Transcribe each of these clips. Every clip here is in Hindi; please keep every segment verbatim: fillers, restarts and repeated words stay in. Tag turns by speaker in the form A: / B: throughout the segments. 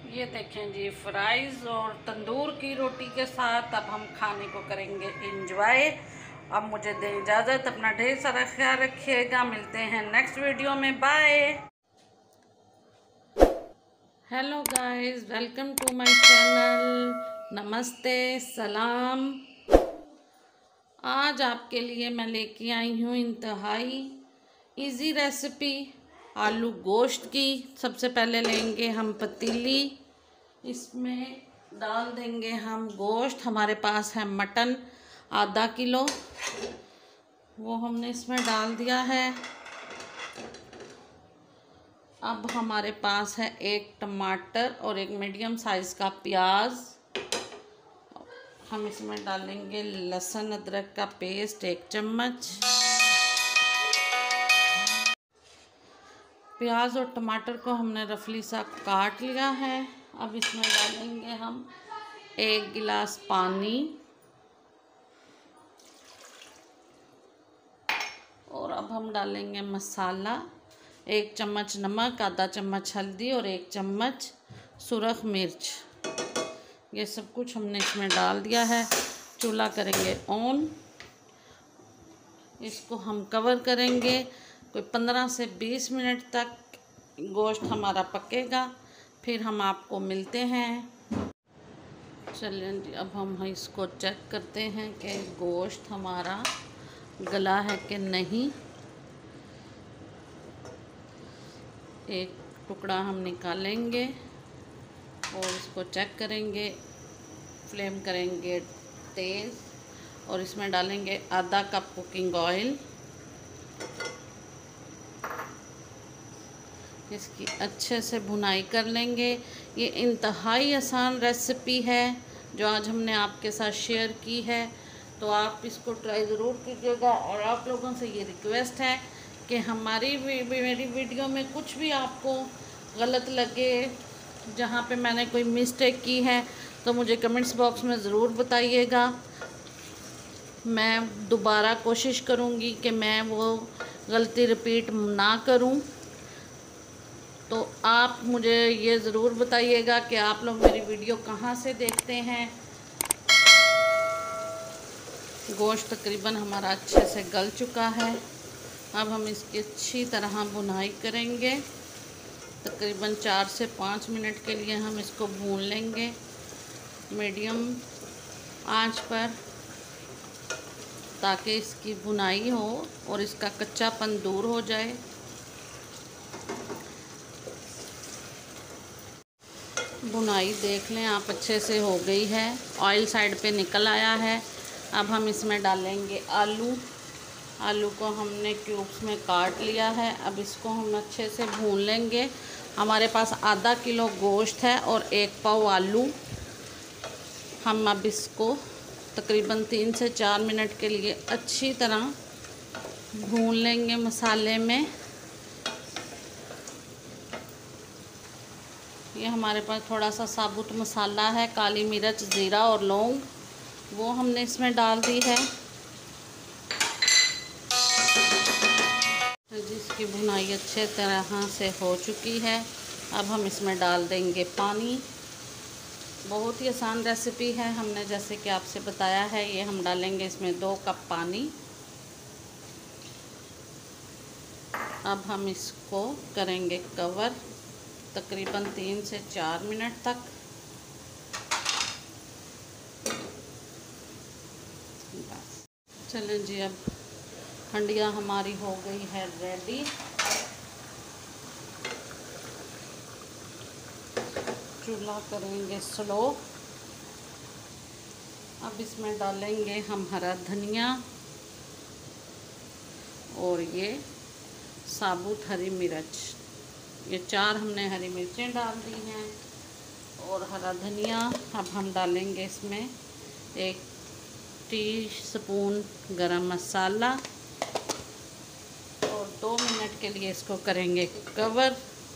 A: ये देखें जी, फ्राइज़ और तंदूर की रोटी के साथ अब हम खाने को करेंगे एंजॉय। अब मुझे दें इजाज़त, अपना ढेर सारा ख्याल रखिएगा। मिलते हैं नेक्स्ट वीडियो में, bye. Hello guys, welcome to my channel. नमस्ते, सलाम। आज आपके लिए मैं लेके आई हूँ इंतहाई इजी रेसिपी आलू गोश्त की। सबसे पहले लेंगे हम पतीली, इसमें डाल देंगे हम गोश्त। हमारे पास है मटन आधा किलो, वो हमने इसमें डाल दिया है। अब हमारे पास है एक टमाटर और एक मीडियम साइज़ का प्याज। हम इसमें डालेंगे लहसुन अदरक का पेस्ट एक चम्मच। प्याज और टमाटर को हमने रफली सा काट लिया है। अब इसमें डालेंगे हम एक गिलास पानी और अब हम डालेंगे मसाला, एक चम्मच नमक, आधा चम्मच हल्दी और एक चम्मच सुरख मिर्च। ये सब कुछ हमने इसमें डाल दिया है। चूल्हा करेंगे ऑन, इसको हम कवर करेंगे। कोई पंद्रह से बीस मिनट तक गोश्त हमारा पकेगा, फिर हम आपको मिलते हैं। चलिए जी, अब हम इसको चेक करते हैं कि गोश्त हमारा गला है कि नहीं। एक टुकड़ा हम निकालेंगे और इसको चेक करेंगे। फ्लेम करेंगे तेज़ और इसमें डालेंगे आधा कप कुकिंग ऑयल। इसकी अच्छे से भुनाई कर लेंगे। ये इंतहाई आसान रेसिपी है जो आज हमने आपके साथ शेयर की है, तो आप इसको ट्राई ज़रूर कीजिएगा। और आप लोगों से ये रिक्वेस्ट है कि हमारी मेरी वीडियो में कुछ भी आपको गलत लगे, जहाँ पे मैंने कोई मिस्टेक की है, तो मुझे कमेंट्स बॉक्स में ज़रूर बताइएगा। मैं दोबारा कोशिश करूँगी कि मैं वो गलती रिपीट ना करूँ। तो आप मुझे ये ज़रूर बताइएगा कि आप लोग मेरी वीडियो कहाँ से देखते हैं। गोश्त तकरीबन हमारा अच्छे से गल चुका है। अब हम इसकी अच्छी तरह भुनाई करेंगे। तकरीबन चार से पाँच मिनट के लिए हम इसको भून लेंगे मीडियम आंच पर, ताकि इसकी भुनाई हो और इसका कच्चापन दूर हो जाए। भुनाई देख लें आप, अच्छे से हो गई है, ऑयल साइड पे निकल आया है। अब हम इसमें डालेंगे आलू। आलू को हमने क्यूब्स में काट लिया है। अब इसको हम अच्छे से भून लेंगे। हमारे पास आधा किलो गोश्त है और एक पाव आलू। हम अब इसको तकरीबन तीन से चार मिनट के लिए अच्छी तरह भून लेंगे मसाले में। ये हमारे पास थोड़ा सा साबुत मसाला है, काली मिर्च, ज़ीरा और लौंग, वो हमने इसमें डाल दी है। जिसकी भुनाई अच्छे तरह से हो चुकी है, अब हम इसमें डाल देंगे पानी। बहुत ही आसान रेसिपी है, हमने जैसे कि आपसे बताया है। ये हम डालेंगे इसमें दो कप पानी। अब हम इसको करेंगे कवर तकरीबन तीन से चार मिनट तक। बस चलें जी, अब हंडिया हमारी हो गई है रेडी। चूल्हा करेंगे स्लो। अब इसमें डालेंगे हम हरा धनिया और ये साबुत हरी मिर्च। ये चार हमने हरी मिर्चें डाल दी हैं और हरा धनिया। अब हम डालेंगे इसमें एक टीस्पून गरम मसाला और दो मिनट के लिए इसको करेंगे कवर।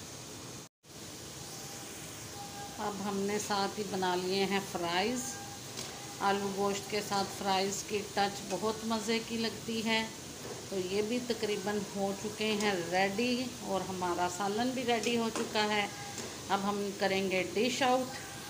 A: अब हमने साथ ही बना लिए हैं फ्राइज़। आलू गोश्त के साथ फ्राइज़ की टच बहुत मज़े की लगती है। तो ये भी तकरीबन हो चुके हैं रेडी और हमारा सालन भी रेडी हो चुका है। अब हम करेंगे डिश आउट।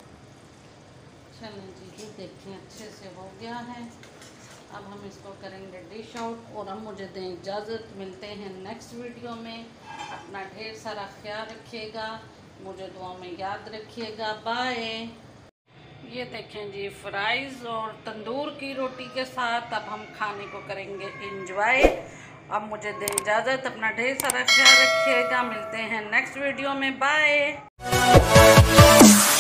A: चलें जी, ये देखें अच्छे से हो गया है। अब हम इसको करेंगे डिश आउट और अब मुझे दें इजाज़त। मिलते हैं नेक्स्ट वीडियो में। अपना ढेर सारा ख्याल रखिएगा, मुझे दुआ में याद रखिएगा। बाय। ये देखें जी, फ्राइज़ और तंदूर की रोटी के साथ अब हम खाने को करेंगे इंजॉय। अब मुझे दें इजाज़त, अपना ढेर सारा ख्याल रखिएगा। मिलते हैं नेक्स्ट वीडियो में। बाय।